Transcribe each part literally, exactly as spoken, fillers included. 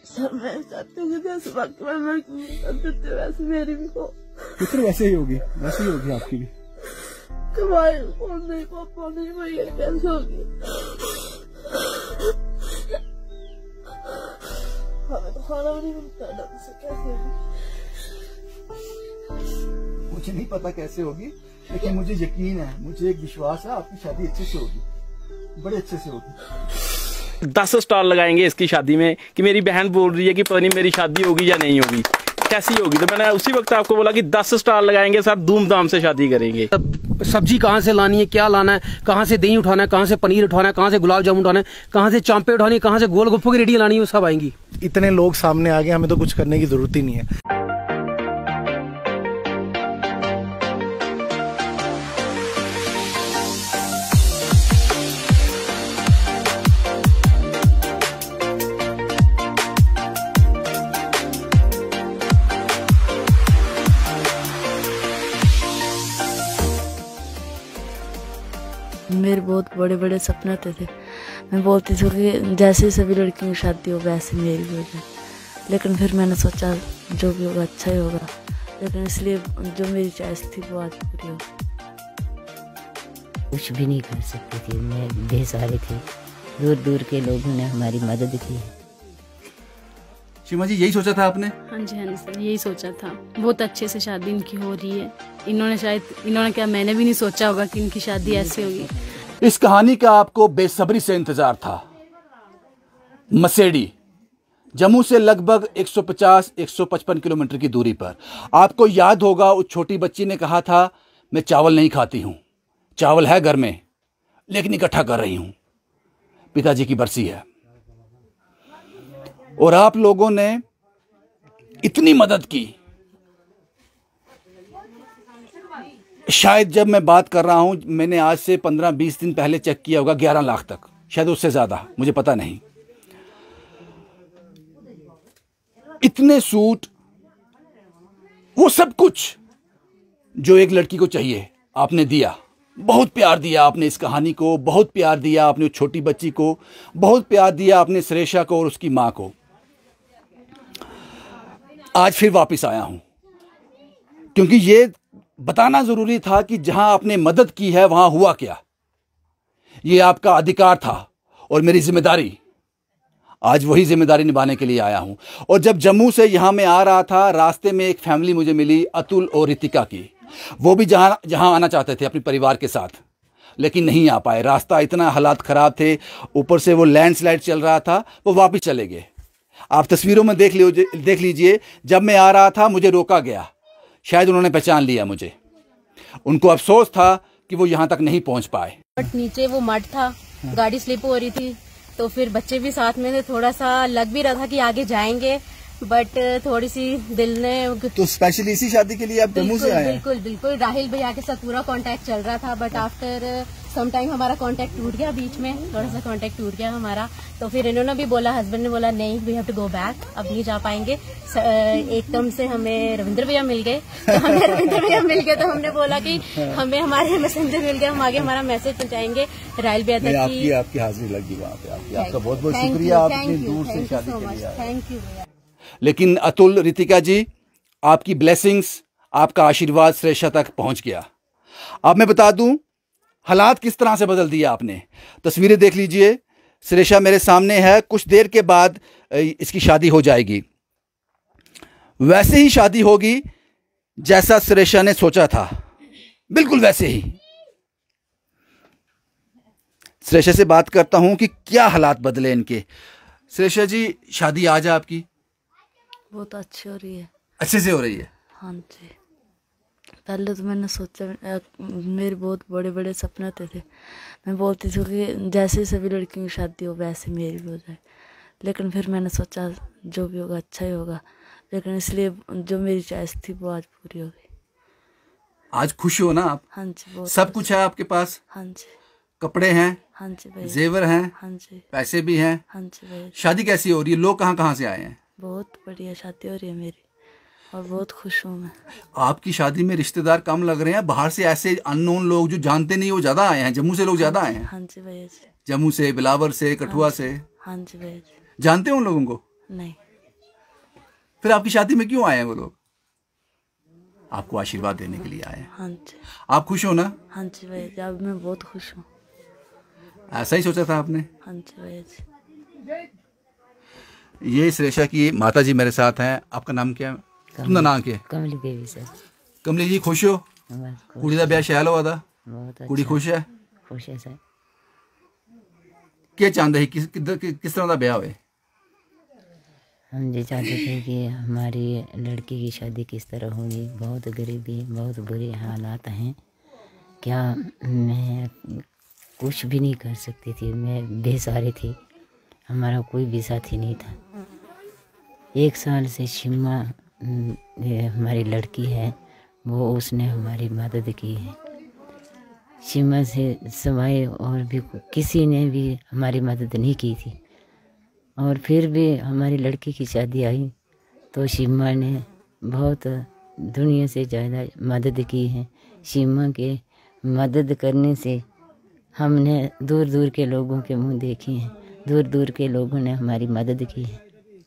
Sir मैं चाहती हूँ कि जैसे बाकी मैं लड़की वैसे मेरी भी हो। फिर वैसे ही होगी, वैसे ही होगी आपकी भी। कमाई और नहीं पापा नहीं भैया कैसे होगी? हमें तो खाना भी नहीं मिलता ढंग से, कैसे होगी? मुझे नहीं पता कैसे होगी, लेकिन मुझे यकीन है, मुझे एक विश्वास है आपकी शादी अच्छे से होगी, बड़े अच्छे से होगी। दस स्टॉल लगाएंगे इसकी शादी में कि मेरी बहन बोल रही है कि पता नहीं मेरी शादी होगी या नहीं होगी, कैसी होगी। तो मैंने उसी वक्त आपको बोला कि दस स्टॉल लगाएंगे, साथ धूमधाम से शादी करेंगे। सब्जी कहाँ से लानी है, क्या लाना है, कहाँ से दही उठाना है, कहाँ से पनीर उठाना है, कहाँ से गुलाब जामुन उठाना है, कहाँ से चांपे उठानी है, कहाँ से गोलगप्पों की रेडी लानी है, वो सब आएंगी। इतने लोग सामने आ गए, हमें तो कुछ करने की जरूरत ही नहीं है। मेरे बहुत बड़े बड़े सपने होते थे। मैं बोलती थी कि जैसे सभी लड़कियों की शादी हो वैसे मेरी भी हो जाए, लेकिन फिर मैंने सोचा जो भी होगा अच्छा ही होगा, लेकिन इसलिए जो मेरी चॉइस थी वो आज पूरी हो। कुछ भी नहीं कर सकती थी, मैं बेसहारे थी, दूर दूर के लोगों ने हमारी मदद की है। सीमा जी यही सोचा था आपने? हाँ जी हाँ जी सर, यही सोचा था। बहुत अच्छे से शादी इनकी हो रही है। इन्होंने शायद इन्होंने क्या मैंने भी नहीं सोचा होगा कि इनकी शादी ऐसी होगी। इस कहानी का आपको बेसब्री से इंतजार था। मसेडी जम्मू से लगभग एक सौ पचास एक सौ पचपन किलोमीटर की दूरी पर। आपको याद होगा उस छोटी बच्ची ने कहा था मैं चावल नहीं खाती हूं, चावल है घर में लेकिन इकट्ठा कर रही हूं, पिताजी की बरसी है। और आप लोगों ने इतनी मदद की, शायद जब मैं बात कर रहा हूं, मैंने आज से पंद्रह बीस दिन पहले चेक किया होगा, ग्यारह लाख तक, शायद उससे ज्यादा, मुझे पता नहीं। इतने सूट, वो सब कुछ जो एक लड़की को चाहिए आपने दिया। बहुत प्यार दिया आपने इस कहानी को, बहुत प्यार दिया आपने उस छोटी बच्ची को, बहुत प्यार दिया आपने सुरेशा को और उसकी मां को। आज फिर वापस आया हूं क्योंकि ये बताना जरूरी था कि जहां आपने मदद की है वहां हुआ क्या। ये आपका अधिकार था और मेरी जिम्मेदारी, आज वही जिम्मेदारी निभाने के लिए आया हूं। और जब जम्मू से यहां मैं आ रहा था, रास्ते में एक फैमिली मुझे मिली, अतुल और रितिका की। वो भी जहां जहां आना चाहते थे अपने परिवार के साथ, लेकिन नहीं आ पाए। रास्ता इतना हालात खराब थे, ऊपर से वो लैंडस्लाइड चल रहा था, वो वापस चले गए। आप तस्वीरों में देख लीजिए देख लीजिए जब मैं आ रहा था मुझे रोका गया, शायद उन्होंने पहचान लिया मुझे। उनको अफसोस था कि वो यहाँ तक नहीं पहुँच पाए। बट नीचे वो मड था, गाड़ी स्लिप हो रही थी, तो फिर बच्चे भी साथ में थे, थोड़ा सा लग भी रहा था कि आगे जाएंगे, बट थोड़ी सी दिल ने। तो स्पेशली इसी शादी के लिए आप जम्मू से आए हैं? बिल्कुल बिल्कुल, राहिल भैया के साथ पूरा कांटेक्ट चल रहा था, बट आफ्टर सम टाइम हमारा कांटेक्ट टूट गया, बीच में थोड़ा सा कांटेक्ट टूट गया हमारा। तो फिर इन्होंने भी बोला, हस्बैंड ने बोला नहीं we have to go back, अब नहीं जा पाएंगे। एकदम से हमें रविंद्र भैया मिल गए, तो हमें रविंद्र भैया मिल गए तो हमने बोला कि हमें हमारे मैसेंजर मिल गए, हम आगे हमारा मैसेज पहुंचाएंगे राहिल भैया तक। आपकी आपकी हाजिरी लगी वहाँ पे, आपकी आपका बहुत बहुत शुक्रिया, आप इतनी दूर से शादी के लिए आए। थैंक यू भैया। लेकिन अतुल, रितिका जी, आपकी ब्लेसिंग्स, आपका आशीर्वाद सुरेशा तक पहुंच गया। अब मैं बता दूं हालात किस तरह से बदल दिया आपने। तस्वीरें देख लीजिए, सुरेशा मेरे सामने है, कुछ देर के बाद इसकी शादी हो जाएगी। वैसे ही शादी होगी जैसा सुरेशा ने सोचा था, बिल्कुल वैसे ही। सुरेशा से बात करता हूं कि क्या हालात बदले इनके। सुरेशा जी, शादी आज आपकी बहुत अच्छी हो रही है, अच्छे से हो रही है? हाँ जी। पहले तो मैंने सोचा, मेरे बहुत बड़े बड़े सपने होते थे। मैं बोलती थी कि जैसे सभी लड़कियों की शादी हो वैसे मेरी भी हो जाए, लेकिन फिर मैंने सोचा जो भी होगा अच्छा ही होगा, लेकिन इसलिए जो मेरी चॉइस थी वो आज पूरी हो गई। आज खुश हो ना आप? हाँ जी, बहुत सब कुछ है आपके पास? हाँ जी। कपड़े हैं? हाँ जी भाई। जेवर हैं? हाँ जी। पैसे भी हैं? हाँ जी भाई। शादी कैसी हो रही है? लोग कहाँ कहाँ से आए हैं? बहुत बढ़िया शादी हो रही है मेरी, और बहुत खुश हूँ मैं। आपकी शादी में रिश्तेदार कम लग रहे हैं, बाहर से ऐसे अननोन लोग जो जानते नहीं वो ज्यादा आए हैं। जम्मू से लोग ज्यादा आए हैं? हाँ जी भैया जी। जम्मू से, बिलावर से, कठुआ से? हाँ जी भैया जी। जानते हो उन लोगों को? नहीं। फिर आपकी शादी में क्यों आए हैं वो लोग? आपको आशीर्वाद देने के लिए आए हैं। हाँ जी आप खुश हो ना? हाँ जी भैया जी, अब मैं बहुत खुश हूँ। ऐसा ही सोचा था आपने? हाँ जी भैया जी। ये श्रेषा की माता जी मेरे साथ हैं। आपका नाम क्या है? तुमदा नाम क्या है? कमली देवी सर। कमली जी खुश हो? बस खुश। कुड़ी दा ब्याह शैल होआ दा? बहुत अच्छा। कुड़ी खुश है? खुश है सर। क्या चाहते हैं किस किधर कि, किस तरह का ब्याह होए? हम ये चाहते थे कि हमारी लड़की की शादी किस तरह होगी। बहुत गरीबी, बहुत बुरे हालात हैं। क्या मैं कुछ भी नहीं कर सकती थी, मैं बेसहारे थी। हमारा कोई भी साथी नहीं था। एक साल से शिमा हमारी लड़की है, वो उसने हमारी मदद की है। शिमा से सिवाय और भी किसी ने भी हमारी मदद नहीं की थी। और फिर भी हमारी लड़की की शादी आई तो शिमा ने बहुत दुनिया से ज़्यादा मदद की है। शिमा के मदद करने से हमने दूर दूर के लोगों के मुंह देखे हैं, दूर दूर के लोगों ने हमारी मदद की है।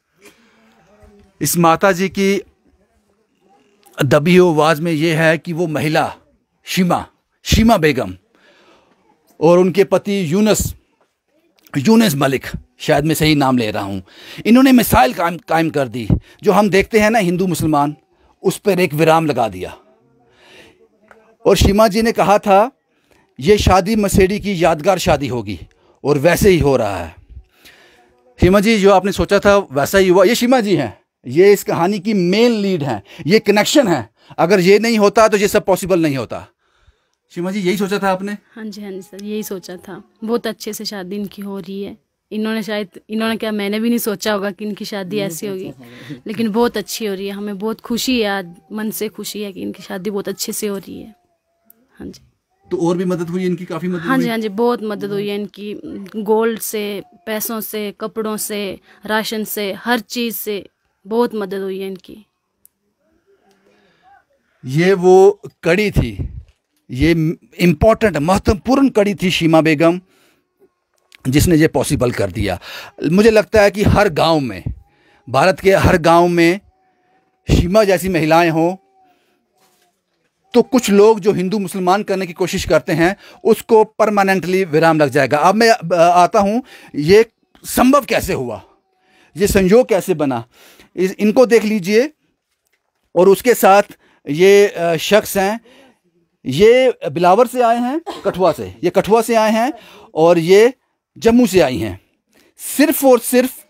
इस माता जी की दबी हुई आवाज़ में ये है कि वो महिला शिमा शिमा बेगम और उनके पति यूनुस यूनुस मलिक, शायद मैं सही नाम ले रहा हूँ, इन्होंने मिसाइल कायम कायम कर दी। जो हम देखते हैं ना हिंदू मुसलमान, उस पर एक विराम लगा दिया। और शिमा जी ने कहा था ये शादी मसेडी की यादगार शादी होगी, और वैसे ही हो रहा है। शिमा जी जो आपने सोचा था वैसा ही हुआ। ये शिमा जी हैं, ये इस कहानी की मेन लीड हैं, ये कनेक्शन है। अगर ये नहीं होता तो ये सब पॉसिबल नहीं होता। शिमा जी यही सोचा था आपने? हाँ जी हाँ जी सर, यही सोचा था। बहुत अच्छे से शादी इनकी हो रही है। इन्होंने शायद इन्होंने क्या मैंने भी नहीं सोचा होगा कि इनकी शादी ऐसी होगी, लेकिन बहुत अच्छी हो रही है। हमें बहुत खुशी है, आज मन से खुशी है कि इनकी शादी बहुत अच्छे से हो रही है। हाँ जी। तो और भी मदद हुई इनकी? काफ़ी मदद हाँ हुई? जी हाँ जी, बहुत मदद हुई है इनकी। गोल्ड से, पैसों से, कपड़ों से, राशन से, हर चीज़ से बहुत मदद हुई है इनकी। ये वो कड़ी थी, ये इम्पोर्टेंट महत्वपूर्ण कड़ी थी शिमा बेगम, जिसने ये पॉसिबल कर दिया। मुझे लगता है कि हर गांव में, भारत के हर गांव में शिमा जैसी महिलाएं हों तो कुछ लोग जो हिंदू मुसलमान करने की कोशिश करते हैं उसको परमानेंटली विराम लग जाएगा। अब मैं आता हूं, ये संभव कैसे हुआ, ये संयोग कैसे बना, इस इनको देख लीजिए। और उसके साथ ये शख्स हैं, ये बिलावर से आए हैं, कठुआ से, ये कठुआ से आए हैं और ये जम्मू से आई हैं, सिर्फ और सिर्फ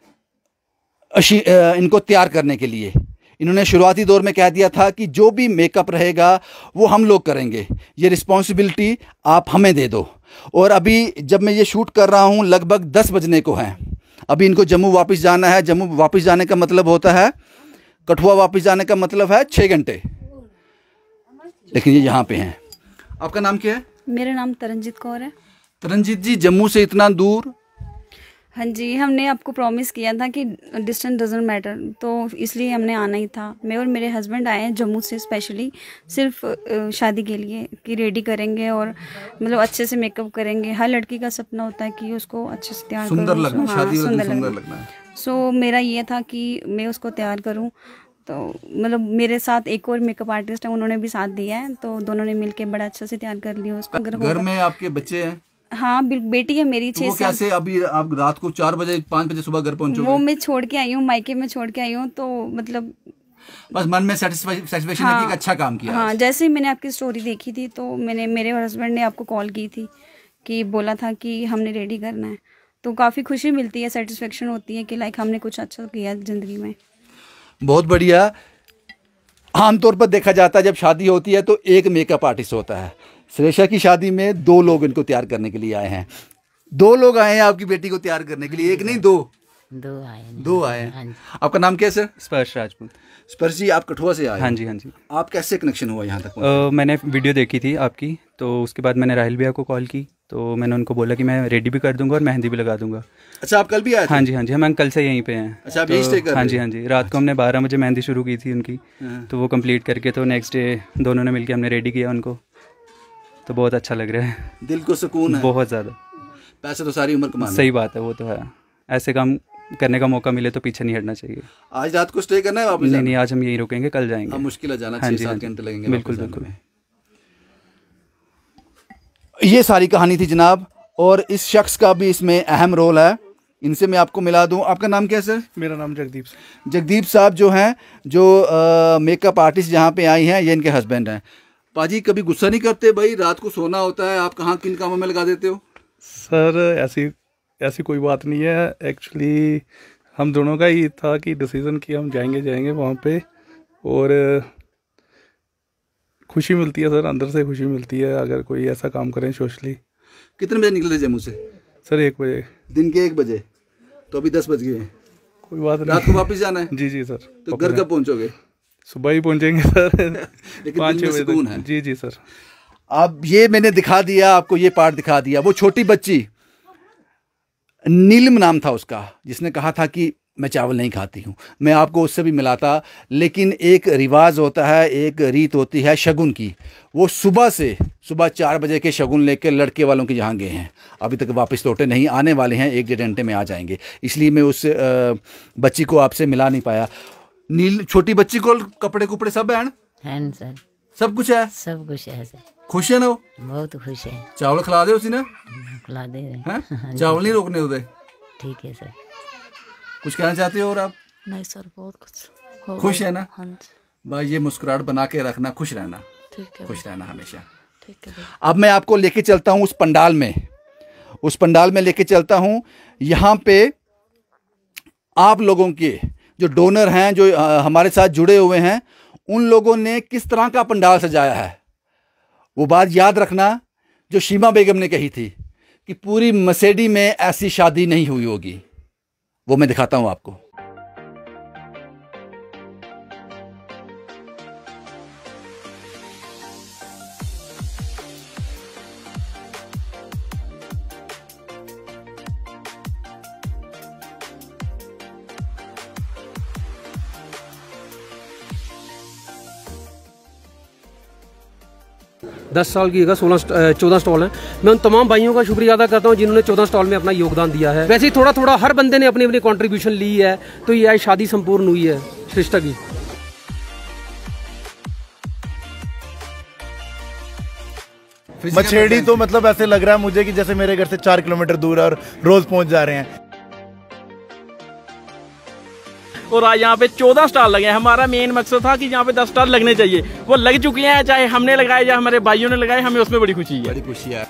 इनको तैयार करने के लिए। इन्होंने शुरुआती दौर में कह दिया था कि जो भी मेकअप रहेगा वो हम लोग करेंगे, ये रिस्पॉन्सिबिलिटी आप हमें दे दो। और अभी जब मैं ये शूट कर रहा हूँ लगभग दस बजने को हैं। अभी इनको जम्मू वापस जाना है। जम्मू वापस जाने का मतलब होता है, कठुआ वापस जाने का मतलब है छः घंटे, लेकिन ये यहाँ पे हैं। आपका नाम क्या है? मेरा नाम तरनजीत कौर है। तरनजीत जी, जम्मू से इतना दूर? हाँ जी, हमने आपको प्रॉमिस किया था कि डिस्टेंस डजंट मैटर, तो इसलिए हमने आना ही था। मैं और मेरे हस्बैंड आए हैं जम्मू से स्पेशली सिर्फ शादी के लिए, कि रेडी करेंगे और मतलब अच्छे से मेकअप करेंगे। हर लड़की का सपना होता है कि उसको अच्छे से तैयार सुंदर करूं, लगना, हाँ, शादी में सुंदर सुंदर लगना। लगना है। सो मेरा ये था कि मैं उसको तैयार करूँ। तो मतलब मेरे साथ एक और मेकअप आर्टिस्ट है, उन्होंने भी साथ दिया है, तो दोनों ने मिलके बड़ा अच्छा से तैयार कर लिया उसको। अगर घर में आपके बच्चे हैं? हाँ, बेटी है मेरी, तो छह वो साल। कैसे अभी आप रात को चार बजे पाँच बजे सुबह घर पहुंचोगे? वो मैं छोड़ के आई हूँ, मायके में छोड़ के आई हूँ, तो मतलब बस मन में सेटिस्फेक्शन है कि एक अच्छा काम किया। हाँ, जैसे ही मैंने आपकी स्टोरी देखी थी तो मैंने मेरे हस्बैंड ने आपको कॉल की थी कि बोला था कि हमने रेडी करना है, तो काफ़ी खुशी मिलती है, सेटिस्फेक्शन होती है कि लाइक हमने कुछ अच्छा किया ज़िंदगी में। बहुत बढ़िया। आमतौर पर देखा जाता है जब शादी होती है तो एक मेकअप आर्टिस्ट होता है। श्रेषा की शादी में दो लोग इनको तैयार करने के लिए आए हैं। दो लोग आए हैं आपकी बेटी को तैयार करने के लिए, एक नहीं दो दो आए हैं। दो आए हैं। आपका नाम क्या है सर? स्पर्श राजपूत। स्पर्श जी, आप कठुआ से आए? हाँ जी हाँ जी। आप कैसे कनेक्शन हुआ यहाँ तक? uh, मैंने वीडियो देखी थी आपकी, तो उसके बाद मैंने राहिल भैया को कॉल की, तो मैंने उनको बोला कि मैं रेडी भी कर दूंगा और मेहंदी भी लगा दूंगा। अच्छा, आप कल भी आए थे? हाँ जी हाँ जी, हम कल से यहीं पे हैं। अच्छा, आप यहीं स्टे कर रहे हैं? हाँ जी हाँ जी। रात को हमने बारह बजे मेहंदी शुरू की थी उनकी, तो वो कंप्लीट करके तो नेक्स्ट डे दोनों ने मिलकर हमने रेडी किया उनको, तो बहुत अच्छा लग रहा है। दिल को सुकून है? बहुत ज़्यादा। पैसे तो सारी उम्र कमाना। सही बात है, वो तो है। ऐसे काम करने का मौका मिले तो पीछे नहीं हटना चाहिए। आज रात को स्टे करना है वापस? नहीं नहीं, आज हम यहीं रुकेंगे, कल जाएंगे। मुश्किल है जाना, हाँ छह जी, हाँ सात जी, घंटे लगेंगे। बिल्कुल बिल्कुल। ये सारी कहानी थी जनाब, और इस शख्स का भी इसमें अहम रोल है। इनसे मैं आपको मिला दूं। आपका नाम क्या है सर? मेरा नाम जगदीप। जगदीप साहब जो हैं, जो मेकअप आर्टिस्ट जहाँ पे आई हैं, ये इनके हस्बैंड हैं। पाजी कभी गुस्सा नहीं करते? भाई रात को सोना होता है, आप कहाँ किन कामों में लगा देते हो? सर ऐसी ऐसी कोई बात नहीं है। एक्चुअली हम दोनों का ही था कि डिसीजन कि हम जाएंगे जाएंगे वहाँ पे, और खुशी मिलती है सर, अंदर से खुशी मिलती है अगर कोई ऐसा काम करें सोशली। कितने बजे निकले थे जम्मू से? सर एक बजे। दिन के एक बजे? तो अभी दस बज गए हैं। कोई बात नहीं। रात को वापस जाना है? जी जी सर। तो घर कब पहुंचोगे? सुबह ही पहुंचेंगे सर। पाँच छः बजे सुकून है। जी जी सर। अब ये मैंने दिखा दिया आपको, ये पार्ट दिखा दिया। वो छोटी बच्ची, नीलम नाम था उसका, जिसने कहा था कि मैं चावल नहीं खाती हूँ, मैं आपको उससे भी मिला था। लेकिन एक रिवाज होता है, एक रीत होती है शगुन की। वो सुबह से सुबह चार बजे के शगुन लेकर लड़के वालों के यहाँ गए हैं, अभी तक वापस लौटे नहीं, आने वाले हैं, एक डेढ़ घंटे में आ जाएंगे। इसलिए मैं उस बच्ची को आपसे मिला नहीं पाया। नील छोटी बच्ची को कपड़े कुपड़े सब हैं? हैं सर, सब कुछ है? सब कुछ है सर। खुश है ना वो? बहुत खुश है। चावल खिला दे उसी ने? खिला दे रहे हैं। चावल नहीं रोकने होते? ठीक है सर। कुछ कहना चाहते हो और आप? नहीं सर, बहुत कुछ। खुश है ना? हाँ जी। भाई ये मुस्कुराहट बना के रखना, खुश रहना। ठीक है, खुश रहना हमेशा। ठीक है। अब मैं आपको लेके चलता हूँ उस पंडाल में, उस पंडाल में लेके चलता हूँ। यहाँ पे आप लोगों के जो डोनर हैं, जो हमारे साथ जुड़े हुए हैं, उन लोगों ने किस तरह का पंडाल सजाया है। वो बात याद रखना जो शीमा बेगम ने कही थी कि पूरी मसेडी में ऐसी शादी नहीं हुई होगी। वो मैं दिखाता हूँ आपको। दस साल की जगह सोलह चौदह स्टॉल हैं। मैं उन तमाम भाइयों का शुक्रिया अदा करता हूं जिन्होंने चौदह स्टॉल में अपना योगदान दिया है। वैसे ही थोड़ा थोड़ा हर बंदे ने अपनी अपनी कंट्रीब्यूशन ली है, तो ये आज शादी संपूर्ण हुई है श्रेष्ठा की। मछेड़ी तो मतलब ऐसे लग रहा है मुझे कि जैसे मेरे घर से चार किलोमीटर दूर है और रोज पहुंच जा रहे हैं। और आज यहाँ पे चौदह स्टॉल लगे हैं। हमारा मेन मकसद था कि यहाँ पे दस स्टॉल लगने चाहिए, वो लग चुके हैं, चाहे हमने लगाए या हमारे भाइयों ने लगाए, हमें उसमें बड़ी खुशी है। बड़ी खुशी है।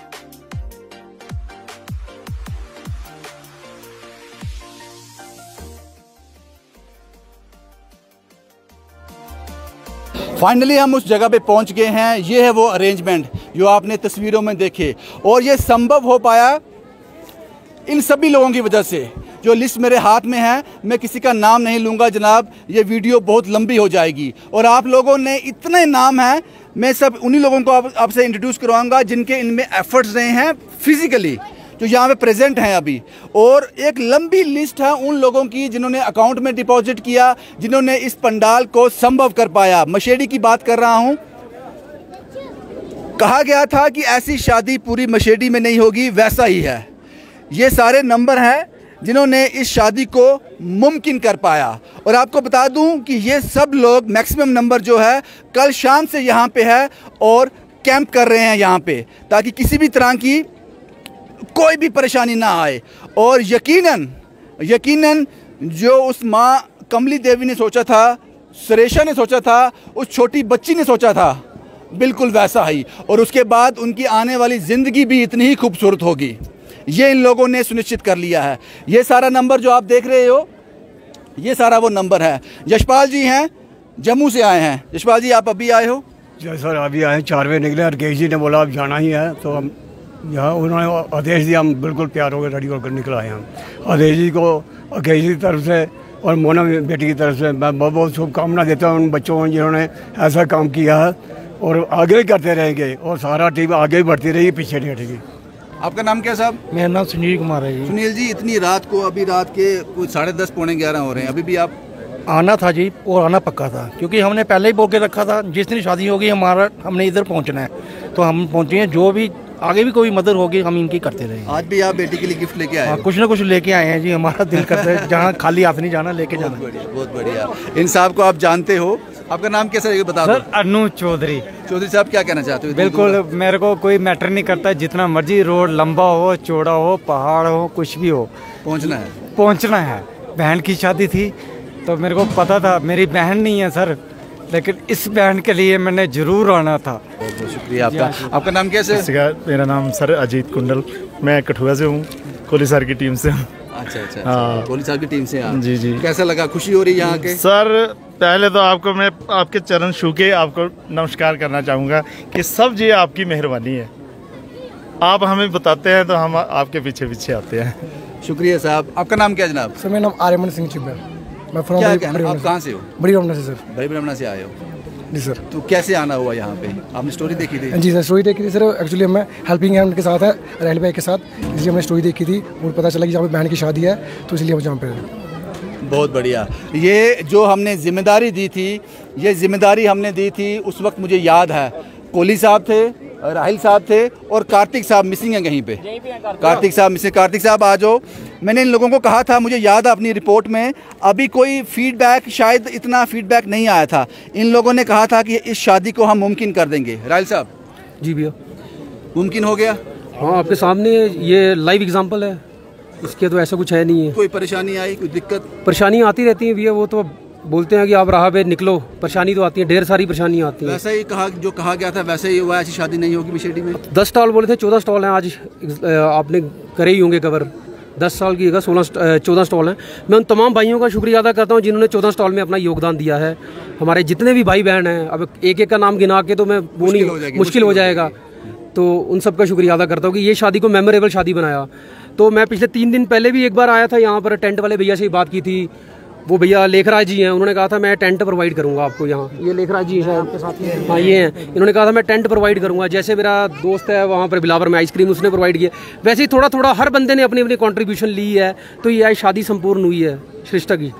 फाइनली हम उस जगह पे पहुंच गए हैं। ये है वो अरेंजमेंट जो आपने तस्वीरों में देखे, और ये संभव हो पाया इन सभी लोगों की वजह से। जो लिस्ट मेरे हाथ में है, मैं किसी का नाम नहीं लूँगा जनाब, ये वीडियो बहुत लंबी हो जाएगी। और आप लोगों ने इतने नाम हैं, मैं सब उन्हीं लोगों को आप, आपसे इंट्रोड्यूस करवाऊँगा जिनके इनमें एफर्ट्स रहे हैं फिजिकली, जो यहाँ पे प्रेजेंट हैं अभी। और एक लंबी लिस्ट है उन लोगों की जिन्होंने अकाउंट में डिपॉजिट किया, जिन्होंने इस पंडाल को संभव कर पाया। मशेडी की बात कर रहा हूँ। कहा गया था कि ऐसी शादी पूरी मशेडी में नहीं होगी, वैसा ही है। ये सारे नंबर हैं जिन्होंने इस शादी को मुमकिन कर पाया। और आपको बता दूं कि ये सब लोग, मैक्सिमम नंबर जो है, कल शाम से यहाँ पे है और कैंप कर रहे हैं यहाँ पे, ताकि किसी भी तरह की कोई भी परेशानी ना आए। और यकीनन यकीनन जो उस माँ कमली देवी ने सोचा था, सुरेशा ने सोचा था, उस छोटी बच्ची ने सोचा था, बिल्कुल वैसा ही। और उसके बाद उनकी आने वाली ज़िंदगी भी इतनी ही खूबसूरत होगी, ये इन लोगों ने सुनिश्चित कर लिया है। ये सारा नंबर जो आप देख रहे हो, ये सारा वो नंबर है। यशपाल जी हैं, जम्मू से आए हैं। यशपाल जी, आप अभी आए हो? जी सर, अभी आए, चार बजे निकले और केश जी ने बोला अब जाना ही है, तो हम यहाँ उन्होंने आदेश दिया, हम बिल्कुल तैयार हो गए, रेडी होकर निकल आए हम। आदेश जी को केश जी की तरफ से और मोना बेटी की तरफ से मैं बहुत बहुत शुभकामना देता हूँ उन बच्चों को जिन्होंने ऐसा काम किया है, और आगे भी करते रहेंगे, और सारा टीम आगे भी बढ़ती रही, पीछे नहीं हटेगी। आपका नाम क्या साहब? मेरा नाम सुनील कुमार है जी। सुनील जी, इतनी रात को, अभी रात के कुछ साढ़े दस पौने ग्यारह हो रहे हैं, अभी भी आप? आना था जी, और आना पक्का था, क्योंकि हमने पहले ही बोल के रखा था जिस दिन शादी होगी हमारा, हमने इधर पहुंचना है, तो हम पहुंचे हैं। जो भी आगे भी कोई मदद होगी हम इनकी करते रहेंगे। आज भी आप बेटी के लिए गिफ्ट लेके आए हाँ, हो? कुछ ना कुछ लेके आए हैं जी, हमारा दिल करता है जहाँ खाली हाथ नहीं जाना, लेके जाना। बहुत बढ़िया, बहुत बढ़िया। इन साहब को आप जानते हो, आपका नाम कैसा है ये बता दो। सर अनु चौधरी। चौधरी साहब क्या कहना चाहते हो? बिल्कुल, मेरे को कोई मैटर नहीं करता, जितना मर्जी रोड लंबा हो, चौड़ा हो, पहाड़ हो, कुछ भी हो, पहुंचना है पहुंचना है। बहन की शादी थी तो मेरे को पता था, मेरी बहन नहीं है सर, लेकिन इस बहन के लिए मैंने जरूर आना था। बहुत बहुत शुक्रिया आपका। आपका नाम कैसे है? मेरा नाम सर अजीत कुंडल, मैं कठुआ से हूँ, कोहली सर की टीम से हूँ। अच्छा अच्छा, हाँ। कोहली साहब की टीम से आप। जी जी। कैसा लगा, खुशी हो रही है यहाँ के? सर पहले तो आपको मैं आपके चरण छू के आपको नमस्कार करना चाहूँगा कि सब जी आपकी मेहरबानी है, आप हमें बताते हैं तो हम आपके पीछे पीछे आते हैं। शुक्रिया साहब। आपका नाम क्या जनाब? सर मेरा नाम आर्यमन सिंह चिब्बर, मैं फ्रॉम क्या कहना, आप कहाँ से हो? बड़ी ब्रह्मण्य से सर। बड़ी ब्रह्मण्य से आए हो जी सर। तो कैसे आना हुआ यहाँ पे? आपने स्टोरी देखी थी? जी सर, स्टोरी देखी थी सर। एक्चुअली मैं हेल्पिंग हैंड के साथ है, राहिल भाई के साथ, इसलिए हमने स्टोरी देखी थी और पता चला कि जहाँ पे बहन की शादी है तो इसलिए हम जहाँ पे। बहुत बढ़िया। ये जो हमने जिम्मेदारी दी थी, ये जिम्मेदारी हमने दी थी उस वक्त मुझे याद है, कोहली साहब थे, राहिल साहब थे और कार्तिक साहब मिसिंग हैं कहीं पे। कार्तिक साहब मिसिंग। कार्तिक साहब आ जाओ। मैंने इन लोगों को कहा था, मुझे याद है अपनी रिपोर्ट में, अभी कोई फीडबैक, शायद इतना फीडबैक नहीं आया था। इन लोगों ने कहा था कि इस शादी को हम मुमकिन कर देंगे। राहिल साहब। जी भैया। मुमकिन हो गया? हाँ, आपके सामने ये लाइव एग्जाम्पल है, इसके तो ऐसा कुछ है नहीं है। कोई परेशानी आई, कोई दिक्कत? परेशानी आती रहती है भैया, वो तो बोलते हैं कि आप राह पे निकलो, परेशानी तो आती है, ढेर सारी परेशानियाँ आती हैं। वैसा ही कहा, जो कहा गया था वैसे ही हुआ, ऐसी शादी नहीं होगी मिशेडी में। दस स्टॉल बोले थे, चौदह स्टॉल हैं आज, आपने करे ही होंगे कवर। दस साल की जगह सोलह चौदह स्टॉल हैं। मैं उन तमाम भाइयों का शुक्रिया अदा करता हूँ जिन्होंने चौदह स्टॉल में अपना योगदान दिया है। हमारे जितने भी भाई बहन हैं, अब एक एक का नाम गिना के तो मैं वो नहीं, मुश्किल हो जाएगा, तो उन सब का शुक्रिया अदा करता हूँ कि ये शादी को मेमोरेबल शादी बनाया। तो मैं पिछले तीन दिन पहले भी एक बार आया था यहाँ पर, टेंट वाले भैया से बात की थी। वो भैया लेखराज जी हैं, उन्होंने कहा था मैं टेंट प्रोवाइड करूंगा आपको यहाँ। ये लेखराज जी हैं आपके साथ में? हाँ, ये हैं। इन्होंने कहा था मैं टेंट प्रोवाइड करूंगा। जैसे मेरा दोस्त है वहाँ पर बिलावर में आइसक्रीम उसने प्रोवाइड किया, वैसे ही थोड़ा थोड़ा हर बंदे ने अपनी अपनी कॉन्ट्रीब्यूशन ली है, तो ये आज शादी संपूर्ण हुई है श्रेष्ठा की।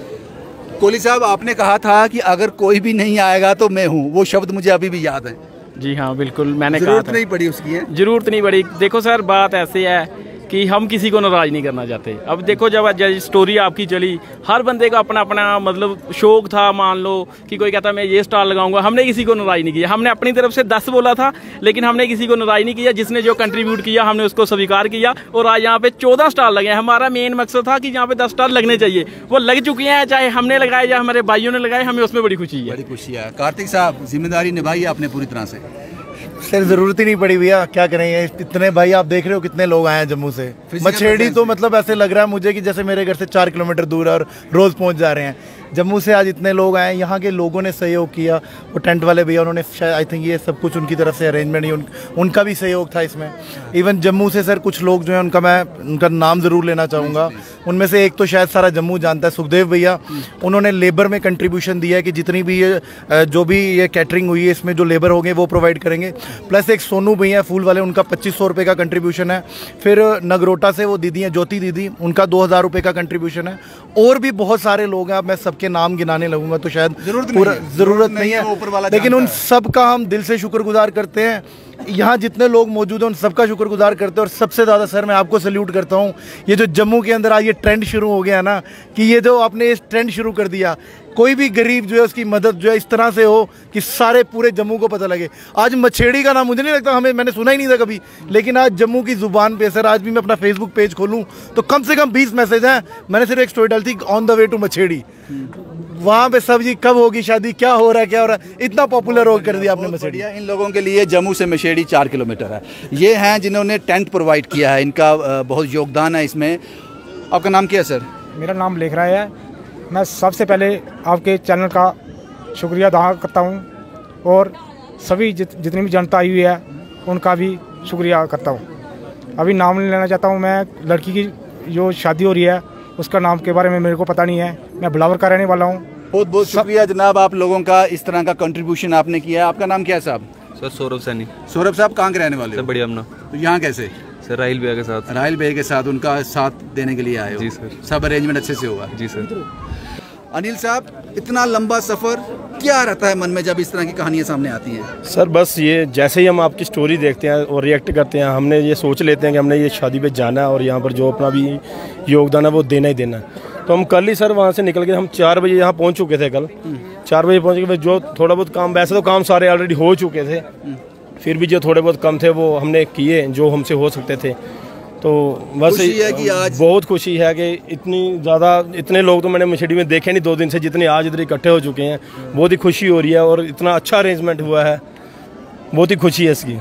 कोहली साहब, आपने कहा था कि अगर कोई भी नहीं आएगा तो मैं हूँ, वो शब्द मुझे अभी भी याद है। जी हाँ, बिल्कुल, मैंने कहा जरूरत नहीं पड़ी उसकी है? जरूरत नहीं पड़ी। देखो सर, बात ऐसी है कि हम किसी को नाराज नहीं करना चाहते। अब देखो, जब जब स्टोरी आपकी चली, हर बंदे का अपना अपना मतलब शौक था। मान लो कि कोई कहता मैं ये स्टॉल लगाऊंगा, हमने किसी को नाराज नहीं किया। हमने अपनी तरफ से दस बोला था, लेकिन हमने किसी को नाराज नहीं किया। जिसने जो कंट्रीब्यूट किया हमने उसको स्वीकार किया, और आज यहाँ पे चौदह स्टॉल लगे हैं। हमारा मेन मकसद था कि यहाँ पे दस स्टॉल लगने चाहिए, वो लग चुके हैं, चाहे हमने लगाए या हमारे भाइयों ने लगाए, हमें उसमें बड़ी खुशी है। बड़ी खुशी है। कार्तिक साहब, जिम्मेदारी निभाई आपने पूरी तरह से? सर जरूरत ही नहीं पड़ी भैया, क्या करेंगे, इतने भाई आप देख रहे हो कितने लोग आए हैं जम्मू से। मछेड़ी तो मतलब ऐसे लग रहा है मुझे कि जैसे मेरे घर से चार किलोमीटर दूर है और रोज पहुंच जा रहे हैं। जम्मू से आज इतने लोग आए, यहाँ के लोगों ने सहयोग किया। वो टेंट वाले भैया, उन्होंने शायद आई थिंक ये सब कुछ उनकी तरफ से अरेंजमेंट ही उन, उनका भी सहयोग था इसमें। इवन जम्मू से सर कुछ लोग जो हैं, उनका मैं उनका नाम ज़रूर लेना चाहूँगा। उनमें से एक तो शायद सारा जम्मू जानता है, सुखदेव भैया। उन्होंने लेबर में कंट्रीब्यूशन दिया है कि जितनी भी ये जो भी ये कैटरिंग हुई है, इसमें जो लेबर होंगे वो प्रोवाइड करेंगे। प्लस एक सोनू भैया फूल वाले, उनका पच्चीस सौ रुपये का कंट्रीब्यूशन है। फिर नगरोटा से वो दीदी हैं ज्योति दीदी, उनका दो हज़ार रुपये का कंट्रीब्यूशन है। और भी बहुत सारे लोग हैं, अब मैं सबके नाम गिनाने लगूंगा तो शायद पूरा ज़रूरत नहीं है, लेकिन उन सब का हम दिल से शुक्रगुजार करते हैं। यहाँ जितने लोग मौजूद हैं उन सबका शुक्रगुजार करते हैं। और सबसे ज़्यादा सर मैं आपको सल्यूट करता हूँ, ये जो जम्मू के अंदर आज ये ट्रेंड शुरू हो गया ना, कि ये जो आपने इस ट्रेंड शुरू कर दिया, कोई भी गरीब जो है उसकी मदद जो है इस तरह से हो कि सारे पूरे जम्मू को पता लगे। आज मछेड़ी का नाम मुझे नहीं लगता, हमें मैंने सुना ही नहीं था कभी, लेकिन आज जम्मू की ज़ुबान पे सर, आज भी मैं अपना फेसबुक पेज खोलूँ तो कम से कम बीस मैसेज हैं। मैंने सिर्फ एक स्टोरी डाली थी, on the way to Machhedi, वहाँ पे सब जी कब होगी शादी, क्या हो रहा है क्या हो रहा है, इतना पॉपुलर हो कर दिया आपने मछेड़ी। इन लोगों के लिए जम्मू से मछेड़ी चार किलोमीटर है। ये हैं जिन्होंने टेंट प्रोवाइड किया है, इनका बहुत योगदान है इसमें। आपका नाम क्या है सर? मेरा नाम लेख रहा है। मैं सबसे पहले आपके चैनल का शुक्रिया अदा करता हूँ, और सभी जित, जितनी भी जनता आई हुई है उनका भी शुक्रिया करता हूँ। अभी नाम नहीं लेना चाहता हूँ, मैं लड़की की जो शादी हो रही है उसका नाम के बारे में मेरे को पता नहीं है, मैं बिलावर का रहने वाला हूँ। बहुत बहुत शुक्रिया जनाब, आप लोगों का इस तरह का कंट्रीब्यूशन आपने किया है। आपका नाम क्या है साहब? सर सौरभ सैनी। सौरभ साहब कहाँ के रहने वाले हो? सर बढ़िया अपना। तो यहाँ कैसे? सर राहिल भैया के साथ। राहिल भैया के साथ, उनका साथ देने के लिए आए हो? जी सर। सब अरेंजमेंट अच्छे से हुआ? जी सर। अनिल साहब, इतना लंबा सफ़र क्या रहता है मन में जब इस तरह की कहानियाँ सामने आती हैं? सर बस ये जैसे ही हम आपकी स्टोरी देखते हैं और रिएक्ट करते हैं, हमने ये सोच लेते हैं कि हमने ये शादी पे जाना है और यहाँ पर जो अपना भी योगदान है वो देना ही देना है। तो हम कल ही सर वहाँ से निकल के हम चार बजे यहाँ पहुँच चुके थे। कल चार बजे पहुँच के जो थोड़ा बहुत काम, वैसे तो काम सारे ऑलरेडी हो चुके थे, फिर भी जो थोड़े बहुत कम थे वो हमने किए जो हमसे हो सकते थे। तो बस खुशी है कि आज बहुत खुशी है कि इतनी ज़्यादा इतने लोग तो मैंने मछली में देखे नहीं दो दिन से, जितने आज इधर इकट्ठे हो चुके हैं। बहुत ही खुशी हो रही है और इतना अच्छा अरेंजमेंट हुआ है, बहुत ही खुशी है इसकी।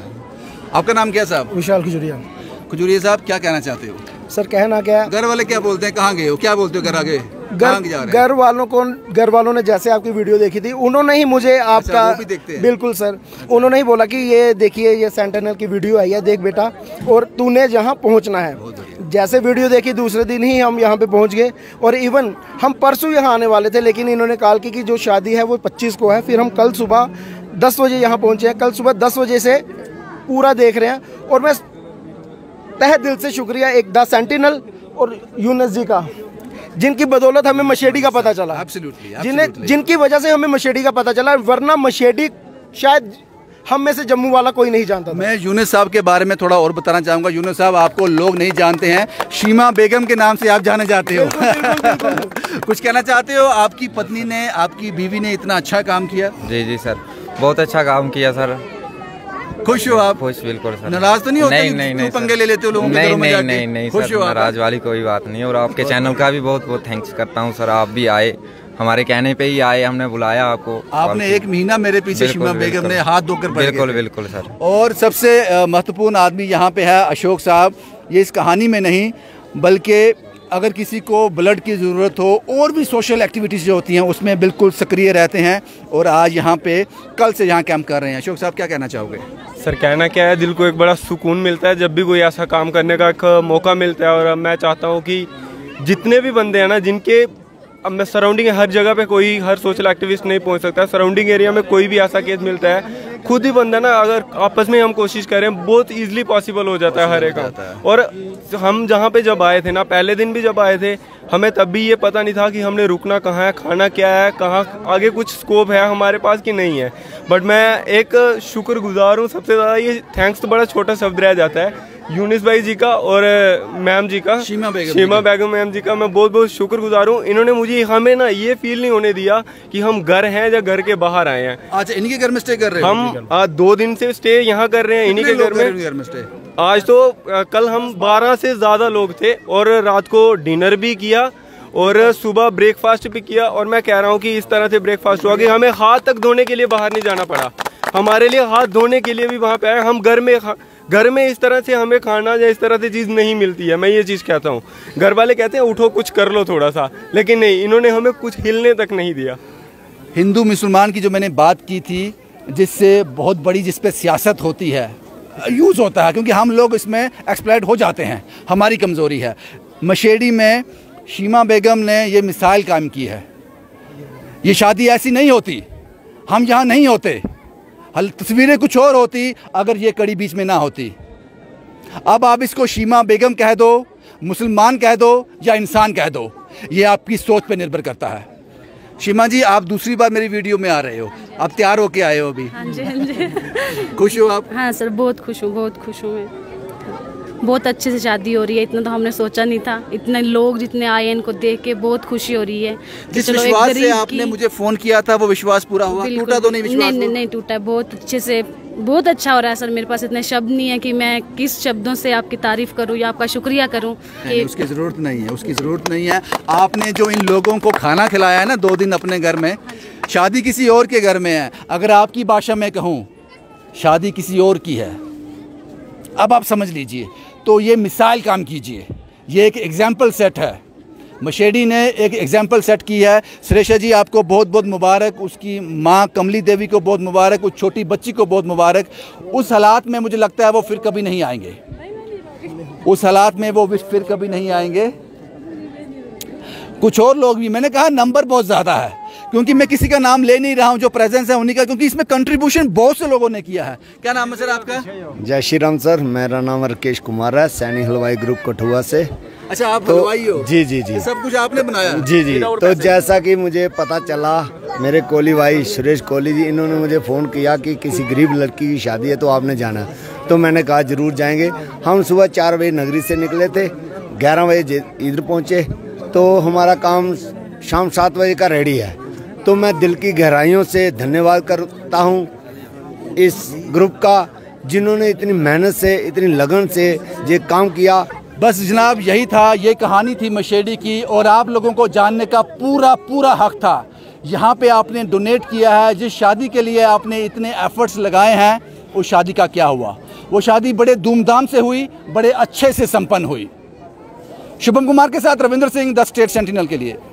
आपका नाम क्या साहब? विशाल खजूरिया। खजूरिया साहब, क्या कहना चाहते हो? सर कहना क्या, घर वाले क्या बोलते हैं? कहाँ गए हो? क्या बोलते हो घर आगे? घर घर वालों को घर वालों ने जैसे आपकी वीडियो देखी थी, उन्होंने ही मुझे आपका अच्छा, वो भी देखते हैं? बिल्कुल सर, उन्होंने ही बोला कि ये देखिए ये सेंटिनल की वीडियो आई है, देख बेटा और तूने जहाँ पहुँचना है। जैसे वीडियो देखी दूसरे दिन ही हम यहाँ पे पहुँच गए और इवन हम परसों यहाँ आने वाले थे, लेकिन इन्होंने कॉल की कि जो शादी है वो पच्चीस को है। फिर हम कल सुबह दस बजे यहाँ पहुँचे हैं। कल सुबह दस बजे से पूरा देख रहे हैं और मैं तहे दिल से शुक्रिया एक द सेंटिनल और यूनुस जी का, जिनकी बदौलत हमें मशेडी का पता चला। Absolutely, जिन्हें absolutely. जिनकी वजह से हमें मशेडी का पता चला, वरना मशेडी शायद हम में से जम्मू वाला कोई नहीं जानता था। मैं यूनुस साहब के बारे में थोड़ा और बताना चाहूँगा। यूनुस साहब आपको लोग नहीं जानते हैं, शीमा बेगम के नाम से आप जाने जाते हो। कुछ कहना चाहते हो? आपकी पत्नी ने, आपकी बीवी ने इतना अच्छा काम किया। जी जी सर, बहुत अच्छा काम किया सर। खुश हो आप? खुश, बिल्कुल सर। नाराज तो नहीं होते? नहीं नहीं नहीं पंगे ले लेते हो लोगों के नहीं घरों में नहीं जाके? नहीं नहीं खुश सर, हो आप? नाराज वाली कोई बात नहीं। और आपके चैनल का भी बहुत बहुत थैंक्स करता हूँ सर। आप भी आए, हमारे कहने पे ही आए, हमने बुलाया आपको। आपने एक महीना मेरे पीछे शीमा बेगम ने हाथ धोकर पड़ गए। बिल्कुल बिल्कुल सर। और सबसे महत्वपूर्ण आदमी यहाँ पे है अशोक साहब। ये इस कहानी में नहीं, बल्कि अगर किसी को ब्लड की ज़रूरत हो और भी सोशल एक्टिविटीज़ जो होती हैं उसमें बिल्कुल सक्रिय रहते हैं और आज यहाँ पे कल से यहाँ कैंप कर रहे हैं। अशोक साहब, क्या कहना चाहोगे? सर कहना क्या है, दिल को एक बड़ा सुकून मिलता है जब भी कोई ऐसा काम करने का एक मौका मिलता है। और मैं चाहता हूँ कि जितने भी बंदे हैं ना, जिनके अब मैं सराउंडिंग हर जगह पे कोई हर सोशल एक्टिविस्ट नहीं पहुंच सकता, सराउंडिंग एरिया में कोई भी ऐसा केस मिलता है, खुद ही बंदा ना अगर आपस में हम कोशिश करें बहुत इजीली पॉसिबल हो जाता है हर एक काम। और हम जहाँ पे जब आए थे ना, पहले दिन भी जब आए थे, हमें तब भी ये पता नहीं था कि हमने रुकना कहाँ है, खाना क्या है, कहाँ आगे कुछ स्कोप है हमारे पास कि नहीं है। बट मैं एक शुक्रगुजार हूँ, सबसे ज़्यादा ये थैंक्स तो बड़ा छोटा शब्द रह जाता है, यूनुस भाई जी का और मैम जी का, शीमा बेगम शीमा बेगम मैम जी का मैं बहुत बहुत शुक्रगुजार हूँ। इन्होंने मुझे हमें ना ये फील नहीं होने दिया कि हम घर हैं या घर के बाहर आए हैं। अच्छा, इन्हीं के घर में स्टे कर रहे हैं? हम आज दो दिन से स्टे यहाँ कर रहे हैं इन्हीं के घर में। घर में स्टे आज तो आ, कल हम बारह से ज़्यादा लोग थे और रात को डिनर भी किया और सुबह ब्रेकफास्ट भी किया। और मैं कह रहा हूँ कि इस तरह से ब्रेकफास्ट हुआ कि हमें हाथ तक धोने के लिए बाहर नहीं जाना पड़ा। हमारे लिए हाथ धोने के लिए भी वहाँ पे आए। हम घर में घर में इस तरह से हमें खाना या इस तरह से चीज़ नहीं मिलती है। मैं ये चीज़ कहता हूँ, घर वाले कहते हैं उठो कुछ कर लो थोड़ा सा, लेकिन नहीं, इन्होंने हमें कुछ हिलने तक नहीं दिया। हिंदू मुसलमान की जो मैंने बात की थी, जिससे बहुत बड़ी जिस पे सियासत होती है, यूज़ होता है, क्योंकि हम लोग इसमें एक्सप्लॉइट हो जाते हैं, हमारी कमज़ोरी है। मशेडी में शीमा बेगम ने ये मिसाल कायम की है। ये शादी ऐसी नहीं होती, हम यहाँ नहीं होते, हल तस्वीरें कुछ और होती अगर ये कड़ी बीच में ना होती। अब आप इसको शीमा बेगम कह दो, मुसलमान कह दो या इंसान कह दो, ये आपकी सोच पे निर्भर करता है। शीमा जी, आप दूसरी बार मेरी वीडियो में आ रहे हो, आप तैयार होके आए हो अभी? हाँ जी हाँ जी। खुश हो आप? हाँ सर, बहुत खुश हूँ, बहुत खुश हूँ मैं। बहुत अच्छे से शादी हो रही है, इतना तो हमने सोचा नहीं था। इतने लोग जितने आए हैं, इनको देख के बहुत खुशी हो रही है। जिस विश्वास से आपने मुझे फोन किया था वो विश्वास पूरा हुआ? टूटा तो नहीं विश्वास? नहीं नहीं, नहीं टूटा, बहुत अच्छे से, बहुत अच्छा हो रहा है सर। मेरे पास इतने शब्द नहीं है कि मैं किस शब्दों से आपकी तारीफ करूं या आपका शुक्रिया करूं। नहीं, उसकी ज़रूरत नहीं है, उसकी ज़रूरत नहीं है। आपने जो इन लोगों को खाना खिलाया है ना दो दिन अपने घर में, शादी किसी और के घर में है। अगर आपकी भाषा में कहूँ, शादी किसी और की है। अब आप समझ लीजिए, तो ये मिसाल काम कीजिए, ये एक एग्जाम्पल सेट है। मशेडी ने एक एग्जाम्पल सेट की है। सुरेशा जी, आपको बहुत बहुत मुबारक, उसकी माँ कमली देवी को बहुत मुबारक, उस छोटी बच्ची को बहुत मुबारक। उस हालात में मुझे लगता है वो फिर कभी नहीं आएंगे, उस हालात में वो फिर कभी नहीं आएंगे। कुछ और लोग भी, मैंने कहा नंबर बहुत ज़्यादा है, क्योंकि मैं किसी का नाम ले नहीं रहा हूं, जो प्रेजेंस है उन्हीं का, क्योंकि इसमें कंट्रीब्यूशन बहुत से लोगों ने किया है। क्या नाम है सर आपका? जय श्री राम सर, मेरा नाम राकेश कुमार है, सैनी हलवाई ग्रुप कठुआ से। अच्छा, आप तो, हलवाई हो? जी जी जी, सब कुछ आपने बनाया? जी जी। तो जैसा कि मुझे पता चला मेरे कोहली भाई सुरेश कोहली जी, इन्होंने मुझे फ़ोन किया कि किसी गरीब लड़की की शादी है तो आपने जाना। तो मैंने कहा ज़रूर जाएंगे। हम सुबह चार बजे नगरी से निकले थे, ग्यारह बजे इधर पहुँचे, तो हमारा काम शाम सात बजे का रेडी है। तो मैं दिल की गहराइयों से धन्यवाद करता हूँ इस ग्रुप का, जिन्होंने इतनी मेहनत से, इतनी लगन से ये काम किया। बस जनाब यही था, ये कहानी थी मशेडी की, और आप लोगों को जानने का पूरा पूरा हक था। यहाँ पे आपने डोनेट किया है, जिस शादी के लिए आपने इतने एफर्ट्स लगाए हैं, उस शादी का क्या हुआ? वो शादी बड़े धूमधाम से हुई, बड़े अच्छे से संपन्न हुई। शुभम कुमार के साथ Ravindra Singh, the State Sentinel के लिए।